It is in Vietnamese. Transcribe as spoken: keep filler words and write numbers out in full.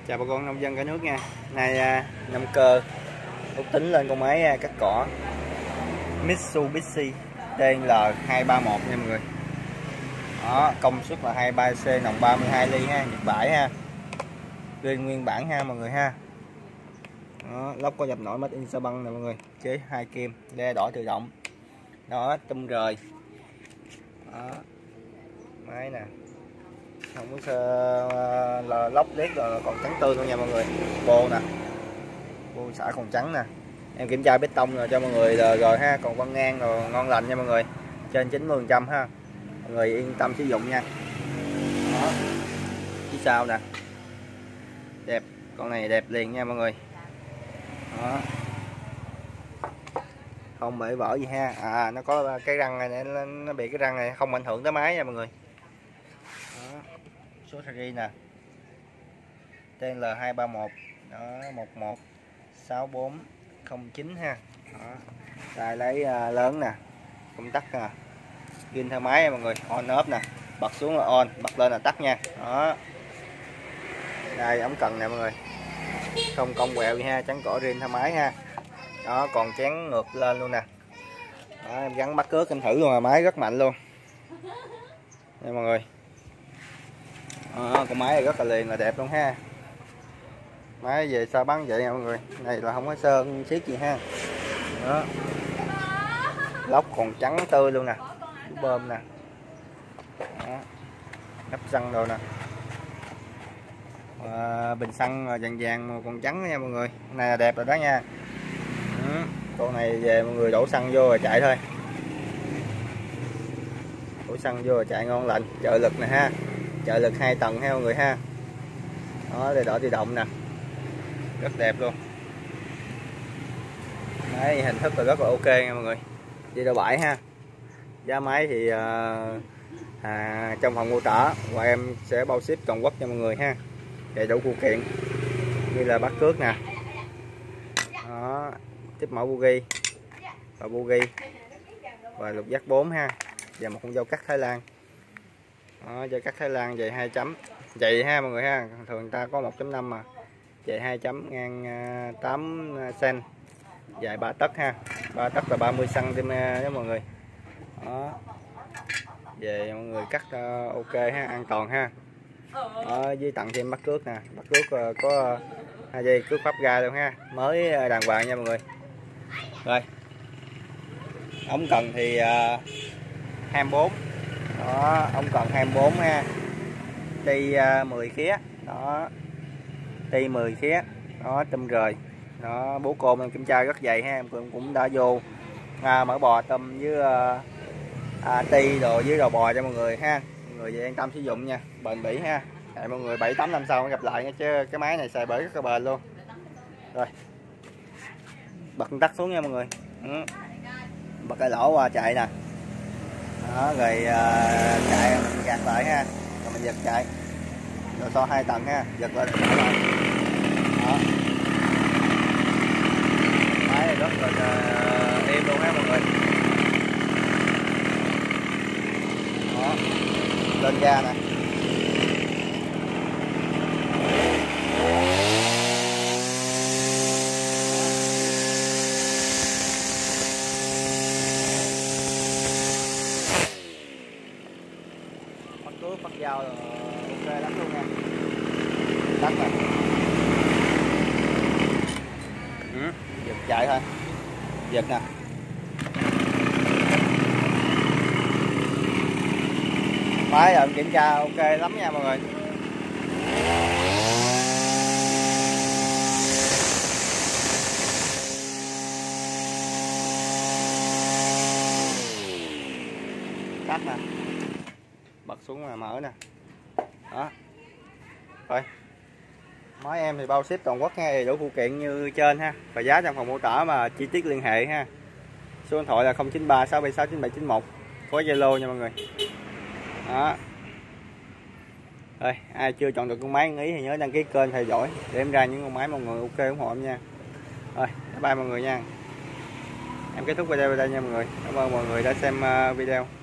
Chào bà con nông dân cả nước nha. Nay à, năm cơ ước tính lên con máy à, cắt cỏ Mitsubishi T L hai ba một nha mọi người. Đó, công suất là hai mươi ba xê, nòng ba mươi hai ly ha, nhật bãi ha. Lên nguyên bản ha mọi người ha. Đó, lốc có dập nổi made in Japan nè mọi người, chế hai kim, le đỏ tự động. Đó, tum rời. Đó. Máy nè. Không có sơ là lóc đét rồi còn trắng tươi luôn nha mọi người. Bô nè, bô xả còn trắng nè. Em kiểm tra bê tông rồi cho mọi người rồi, rồi ha, còn vân ngang rồi ngon lành nha mọi người, trên chín mươi phần trăm ha, mọi người yên tâm sử dụng nha. Đó, phía sau nè, đẹp, con này đẹp liền nha mọi người. Đó, không bể vỡ gì ha. À, nó có cái răng này, nó bị cái răng này không ảnh hưởng tới máy nha mọi người. Đó, số series nè, T L hai ba một, đó, một một sáu bốn không chín ha. Đó, tay lấy uh, lớn nè, công tắc nè, pin theo máy nha mọi người, on off nè, bật xuống là on, bật lên là tắt nha. Đó, đây ống cần nè mọi người, không cong quẹo gì ha, chắn cỏ riêng theo máy ha. Đó, còn chén ngược lên luôn nè. Đó, em gắn bắt cước em thử luôn, là máy rất mạnh luôn nha mọi người. Đó, con máy này rất là liền, là đẹp luôn ha. Máy về sao bắn vậy nha mọi người, này là không có sơn xiết gì ha. Đó, lốc còn trắng tươi luôn nè, bơm nè. Đó, nắp xăng rồi nè. À, bình xăng vàng vàng còn trắng nha mọi người, này là đẹp rồi đó nha. Ừ, con này về mọi người đổ xăng vô rồi chạy thôi, đổ xăng vô rồi chạy ngon lành. Trợ lực nè ha, trợ lực hai tầng ha mọi người ha. Đó, để đỏ tự động nè, rất đẹp luôn. Đấy, hình thức là rất là ok nha mọi người. Đi đâu bãi ha. Giá máy thì à, à, trong phòng mô tả và em sẽ bao ship toàn quốc cho mọi người ha. Đầy đủ phụ kiện như là bắt cước nè. Đó, tiếp mẫu bugi và bugi và lục giác bốn ha, và một con dao cắt Thái Lan. Đó, dao cắt Thái Lan dày hai chấm, dày ha mọi người ha, thường người ta có một chấm năm mà, dày hai chấm, ngang tám xăng, dài ba tấc ha, ba tấc là ba mươi xăng ti mét đó mọi người. Đó, về mọi người cắt uh, ok ha, an toàn ha. Ở dưới tặng thêm bắt cước nè, bắt cước uh, có hai dây cước pháp ga luôn ha, mới đàng hoàng nha mọi người. Rồi, ống cần thì uh, hai mươi bốn. Đó, ống cần hai mươi bốn ha, ti uh, mười khía. Đó, ti mười khía. Đó, tum rời. Đó, bố côn em kiểm tra rất dày ha, em cũng đã vô à, mỡ bò tôm với uh, à, ti đồ với đồ bò cho mọi người ha, mọi người về an tâm sử dụng nha, bền bỉ ha. Tại mọi người bảy tám năm sau gặp lại nha, chứ cái máy này xài bể rất là bền luôn. Rồi, bật công tắc xuống nha mọi người. Ừ, bật cái lỗ qua chạy nè. Đó, rồi uh, chạy mình gạt lại ha, rồi mình giật chạy, rồi so hai tầng ha, giật lên. Đó, máy này rất là uh, êm luôn ha mọi người. Đó, lên ga nè. Bắt cước bắt dao là ok lắm luôn nha. Tắt rồi. Ừ, giật chạy thôi, giật nè. Máy giờ kiểm tra ok lắm nha mọi người. Tắt nè, bật xuống là mở nè. Đó, rồi máy em thì bao ship toàn quốc ha, đầy đủ phụ kiện như trên ha, và giá trong phòng mô tả mà chi tiết liên hệ ha. Số điện thoại là không chín ba sáu bảy sáu chín bảy chín một, có Zalo nha mọi người. Đó, rồi ai chưa chọn được con máy ý thì nhớ đăng ký kênh theo dõi để em ra những con máy mọi người ok ủng hộ em nha. Rồi, bye bye mọi người nha. Em kết thúc video đây nha mọi người. Cảm ơn mọi người đã xem video.